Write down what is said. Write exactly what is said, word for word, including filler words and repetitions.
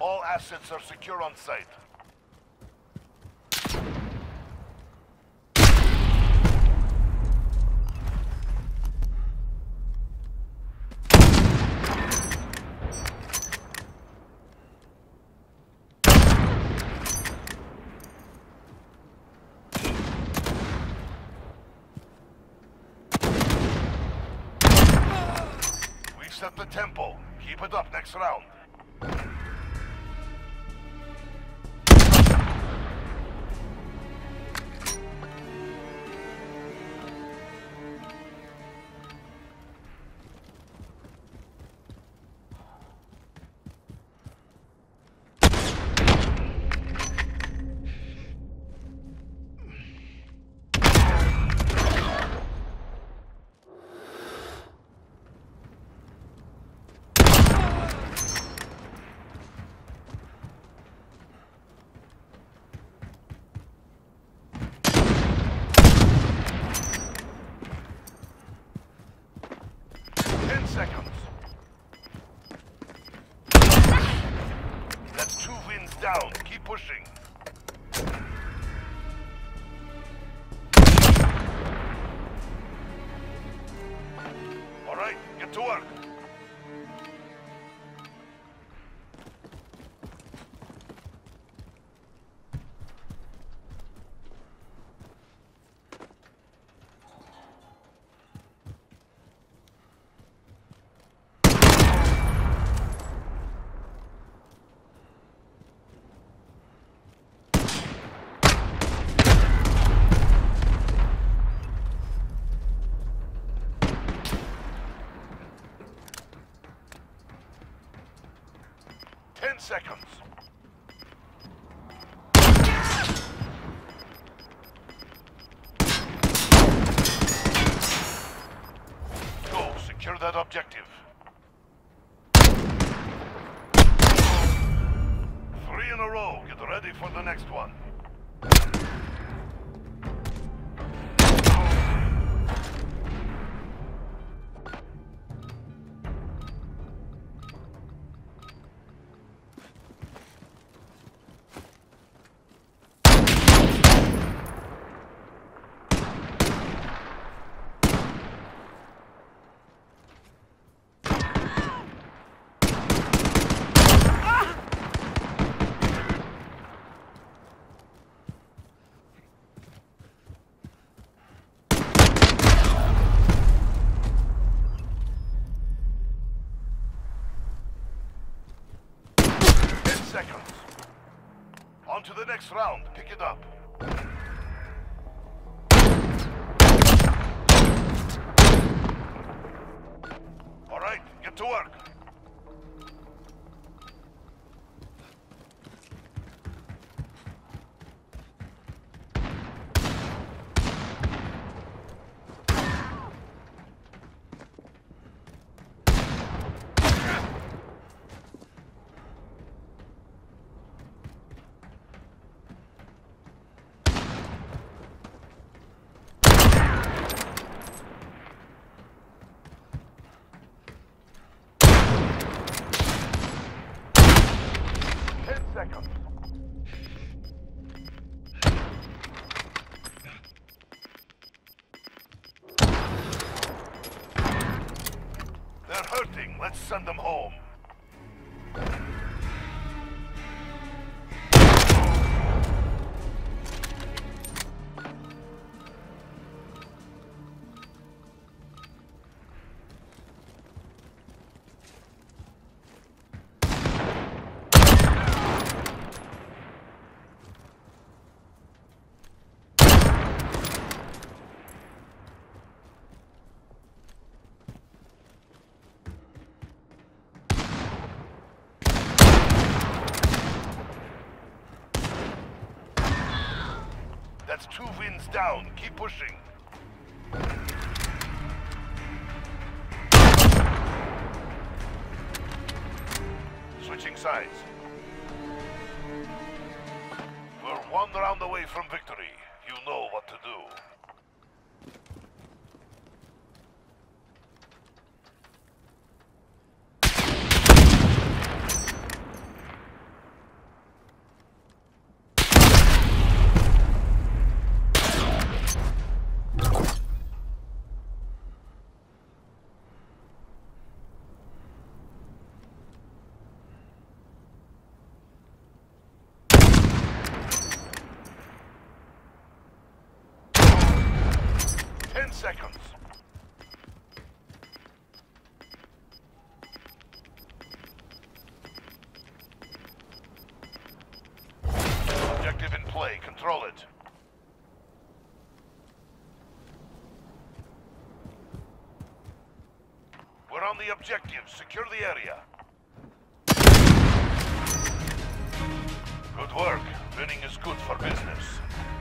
All assets are secure on site. We've set the tempo. Keep it up next round. Seconds. That's two wins down. Keep pushing. All right, get to work. Ten seconds. Go, secure that objective. Three in a row. Get ready for the next one. Seconds. On to the next round. Pick it up. All right, get to work. Seconds. They're hurting. Let's send them home. That's two wins down. Keep pushing. Switching sides. We're one round away from victory. You know what to do. on the objectives. Secure the area. Good work. Winning is good for business.